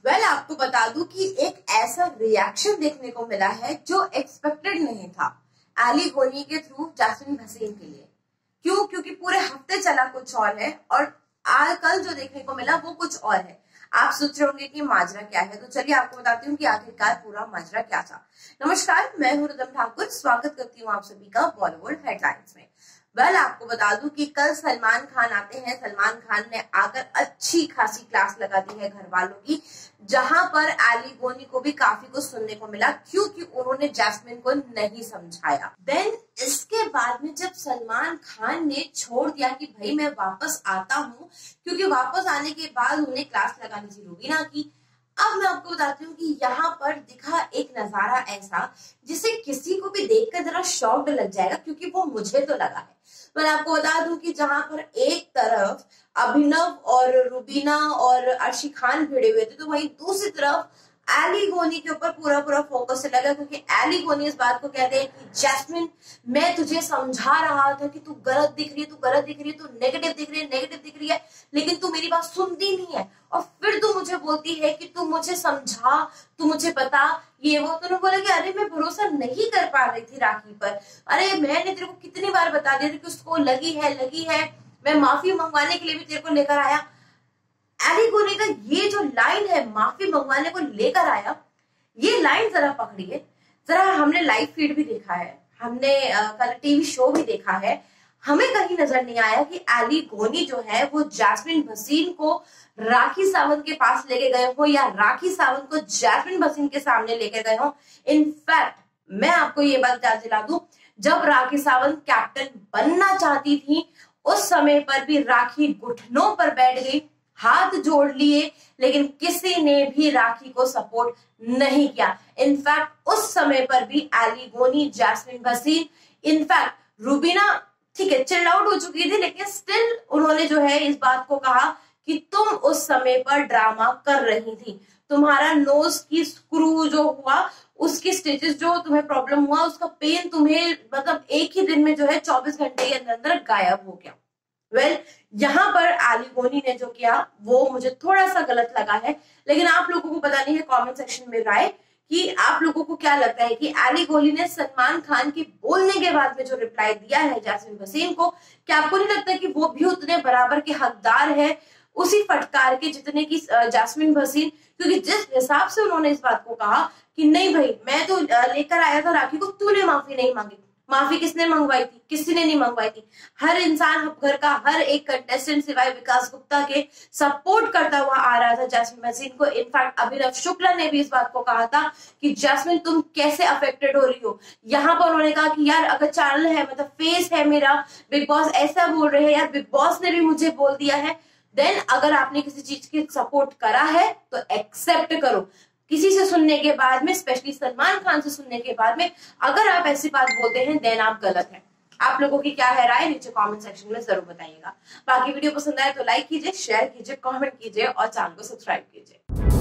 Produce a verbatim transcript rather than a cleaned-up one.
Well well, आपको बता दूं कि एक ऐसा रिएक्शन देखने को मिला है जो एक्सपेक्टेड नहीं था एली गोनी के थ्रू जैस्मिन भसीन के लिए। क्यों? क्योंकि पूरे हफ्ते चला कुछ और है और आज कल जो देखने को मिला वो कुछ और है। आप सोच रहे होंगे कि माजरा क्या है, तो चलिए आपको बताती हूँ कि आखिरकार पूरा माजरा क्या था। नमस्कार, मैं हूँ रिदम ठाकुर, स्वागत करती हूँ आप सभी का बॉलीवुड हेडलाइंस में। वेल well, आपको बता दूं कि कल सलमान खान आते हैं। सलमान खान ने आकर अच्छी खासी क्लास लगा दी है घर वालों की, जहां पर एली गोनी को भी काफी कुछ सुनने को मिला क्योंकि उन्होंने जैस्मिन को नहीं समझाया। देन इसके बाद में जब सलमान खान ने छोड़ दिया कि भाई मैं वापस आता हूँ, क्योंकि वापस आने के बाद उन्हें क्लास लगानी थी रूबीना की। अब मैं आपको बताती हूँ कि यहाँ पर दिखा एक नजारा ऐसा जिसे किसी को भी देखकर जरा शॉक्ड लग जाएगा, क्योंकि वो मुझे तो लगा है। मैं आपको बता दूं कि जहां पर एक तरफ अभिनव और रूबीना और अर्शी खान भिड़े हुए थे, तो वहीं दूसरी तरफ एली गोनी के ऊपर पूरा पूरा फोकस लगा, क्योंकि एली गोनी इस बात को कहते हैं कि जैस्मिन, मैं तुझे समझा रहा था कि तू गलत दिख रही है, तू गलत दिख रही है, तू नेगेटिव दिख रही है, नेगेटिव दिख रही है, लेकिन तू मेरी बात सुनती नहीं है। और फिर तू मुझे बोलती है कि तू मुझे समझा, तू मुझे बता ये वो। तो बोला कि अरे मैं भरोसा नहीं कर पा रही थी राखी पर। अरे मैंने तेरे को कितनी बार बता दिया था कि उसको लगी है लगी है, मैं माफी मंगवाने के लिए भी तेरे को लेकर आया। एली गोनी का ये जो लाइन है, माफी मंगवाने को लेकर आया, ये लाइन जरा पकड़िए जरा। हमने लाइव फीड भी देखा है, हमने कल टीवी शो भी देखा है, हमें कहीं नजर नहीं आया कि एली गोनी जो है वो जैस्मिन भसीन को राखी सावंत के पास लेके गए हो या राखी सावंत को जैस्मिन भसीन के सामने लेके गए हो। इनफैक्ट मैं आपको ये बात याद दिला दूं, जब राखी सावंत कैप्टन बनना चाहती थी उस समय पर भी राखी घुटनों पर बैठ गई, हाथ जोड़ लिए, लेकिन किसी ने भी राखी को सपोर्ट नहीं किया। इनफैक्ट उस समय पर भी एली गोनी, जैस्मिन भसीन, इनफैक्ट रूबीना ठीक है चिल आउट हो चुकी थी, लेकिन स्टिल उन्होंने जो है इस बात को कहा कि तुम उस समय पर ड्रामा कर रही थी, तुम्हारा नोज की स्क्रू जो हुआ, उसकी स्टिचेस जो तुम्हें प्रॉब्लम हुआ, उसका पेन तुम्हें मतलब एक ही दिन में जो है चौबीस घंटे के अंदर अंदर गायब हो गया। वेल well, यहाँ पर एली गोनी ने जो किया वो मुझे थोड़ा सा गलत लगा है, लेकिन आप लोगों को पता नहीं है कमेंट सेक्शन में राय कि आप लोगों को क्या लगता है कि एली गोनी ने सलमान खान के बोलने के बाद में जो रिप्लाई दिया है जैस्मिन भसीन को, क्या आपको नहीं लगता कि वो भी उतने बराबर के हकदार है उसी फटकार के जितने की जैस्मिन भसीन? क्योंकि जिस हिसाब से उन्होंने इस बात को कहा कि नहीं भाई मैं तो लेकर आया था राखी को, तूने माफी नहीं मांगी। माफी किसने मंगवाई थी? किसी ने नहीं मंगवाई थी। हर इंसान घर का हर एक कंटेस्टेंट सिवाय विकास गुप्ता के सपोर्ट करता हुआ आ रहा था जैस्मिन भसीन को। इनफैक्ट अभिनव शुक्ला ने भी इस बात को कहा था कि जैस्मिन तुम कैसे अफेक्टेड हो रही हो। यहाँ पर उन्होंने कहा कि यार अगर चैनल है, मतलब फेस है मेरा, बिग बॉस ऐसा बोल रहे हैं, यार बिग बॉस ने भी मुझे बोल दिया है। देन अगर आपने किसी चीज की सपोर्ट करा है तो एक्सेप्ट करो। किसी से सुनने के बाद में, स्पेशली सलमान खान से सुनने के बाद में अगर आप ऐसी बात बोलते हैं देन आप गलत हैं। आप लोगों की क्या है राय, नीचे कमेंट सेक्शन में जरूर बताइएगा। बाकी वीडियो पसंद आए तो लाइक कीजिए, शेयर कीजिए, कमेंट कीजिए और चैनल को सब्सक्राइब कीजिए।